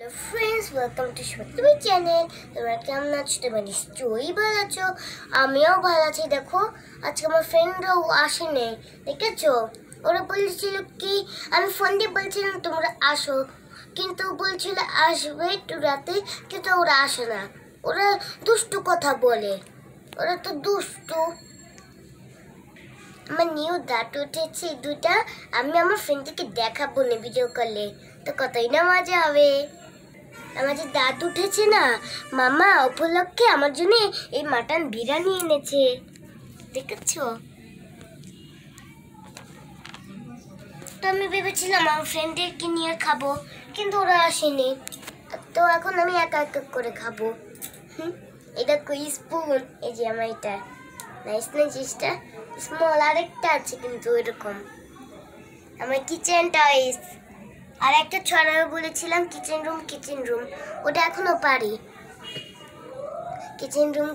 Hello friends, welcome to my channel. তোমরা কেমন আছো? তোমরা নিশ্চয়ই ভালো আছো। আমিও ভালো আছি। দেখো আজকে আমার ফ্রেন্ডরাও আসেনি, দেখেছো? ওরা বলেছিল কি, আমি ফোন দিয়ে বলছিলাম তোমরা আসো, কিন্তু বলছিল আসবে একটু রাতে, কিন্তু ওরা আসে না। ওরা দুষ্টু কথা বলে, ওরা তো দুষ্টু। আমার নিউ দাঁত উঠেছে দুটা, আমি আমার ফ্রেন্ডকে দেখাবো না ভিডিও কলে, তো কতই না মজা হবে। আমার যে দাঁত উঠেছে না, মামা উপলক্ষে আমার জন্য এই মাটন বিরিয়ানি এনেছে, দেখেছো? তো আমি ভেবেছিলাম আমার ফ্রেন্ডদেরকে নিয়ে খাবো, কিন্তু ওরা আসেনি, তো এখন আমি একা একা করে খাবো। এটা কই স্পুন, এই যে আমার এটা নাইস না, জিনিসটা স্মল, আরেকটা আছে কিন্তু এরকম। আমার কিচেন টয়েস আর একটা ছড়ানো বলেছিলাম, কিচেন রুম, ওটা এখনো পারি। কিচেন রুম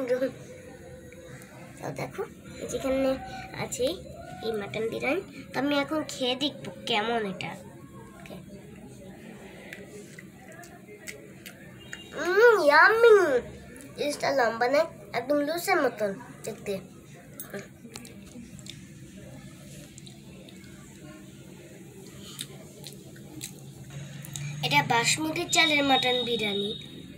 দেখো যেখানে আছে এই মাটন বিরিয়ানি। তো আমি এখন খেয়ে দেখবো কেমন এটা। ইয়াম্মি, জিনিসটা লম্বা না, একদম লুসের মতন দেখতে। এটা বাসমতি চালের মাটন বিরিয়ানি।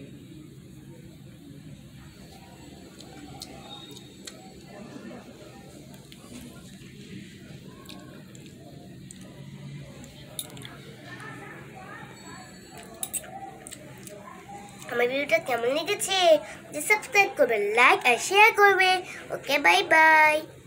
আমার ভিডিওটা কেমন লেগেছে সাবস্ক্রাইব করবে, লাইক আর শেয়ার করবে। Okay, bye by.